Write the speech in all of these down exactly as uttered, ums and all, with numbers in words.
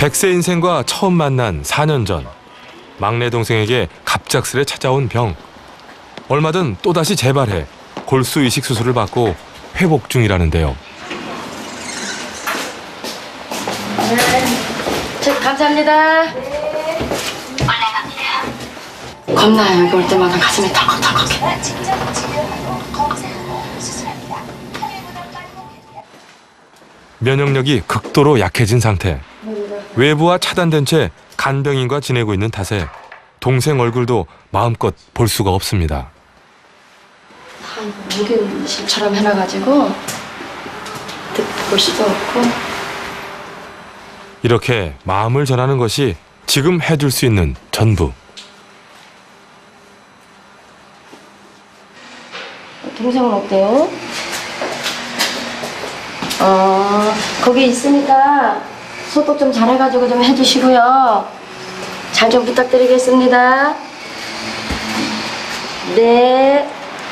백세 인생과 처음 만난 사 년 전, 막내 동생에게 갑작스레 찾아온 병. 얼마든 또다시 재발해 골수 이식 수술을 받고 회복 중이라는데요. 네, 저, 감사합니다. 네. 원래 갑니다. 겁나요. 여기 올 때마다 가슴이 덜컥덜컥해. 직접 진료하고 검사하고 수술합니다. 면역력이 극도로 약해진 상태. 외부와 차단된 채 간병인과 지내고 있는 탓에 동생 얼굴도 마음껏 볼 수가 없습니다. 다 무균실처럼 해놔가지고 볼 수도 없고. 이렇게 마음을 전하는 것이 지금 해줄 수 있는 전부. 동생은 어때요? 어, 거기 있으니까 소독 좀 잘해가지고 좀 해주시고요. 잘 좀 부탁드리겠습니다. 네.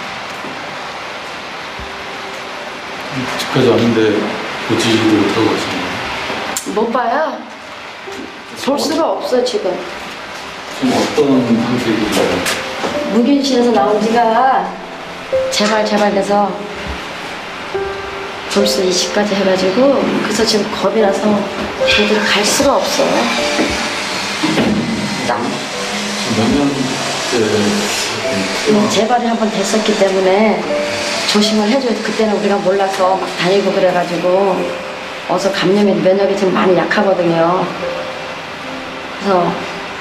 집까지 왔는데 보지도 못하고 왔습니다. 못 봐요. 볼 수가 없어 지금. 좀 어떤 상태인가요? 무균실에서 나온 지가 재발 재발돼서 골수 이식까지 해가지고 그래서 지금 겁이 나서 저희들이 갈 수가 없어요. 땀. 몇 년째 재발이 한 번 됐었기 때문에 조심을 해줘야 돼. 그때는 우리가 몰라서 막 다니고 그래가지고 어서 감염이 면역이 지금 많이 약하거든요. 그래서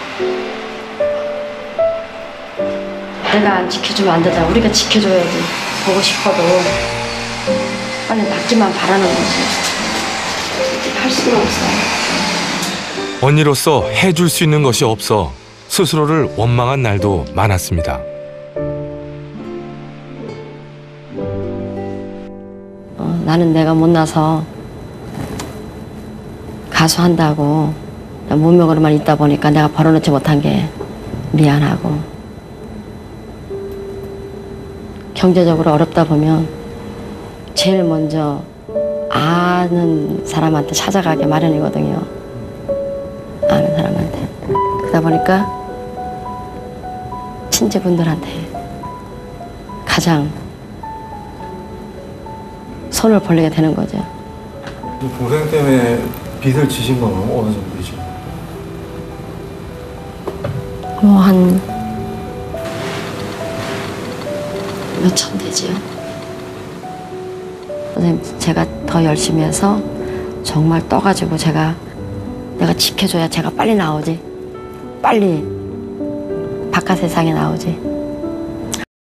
내가 안 지켜주면 안 되잖아. 우리가 지켜줘야지. 보고 싶어도 빨리 낫기만 바라는 거지. 할 수가 없어요. 언니로서 해줄 수 있는 것이 없어 스스로를 원망한 날도 많았습니다. 어, 나는 내가 못나서 가수 한다고 문명으로만 있다 보니까 내가 벌어놓지 못한 게 미안하고, 경제적으로 어렵다 보면 제일 먼저 아는 사람한테 찾아가게 마련이거든요. 아는 사람한테. 그러다 보니까 친지분들한테 가장 손을 벌리게 되는 거죠. 동생 때문에 빚을 지신 건 어느 정도이죠? 뭐 한 몇천 되지요. 선생님, 제가 더 열심히 해서 정말 떠가지고 제가 내가 지켜줘야 제가 빨리 나오지. 빨리 바깥 세상에 나오지.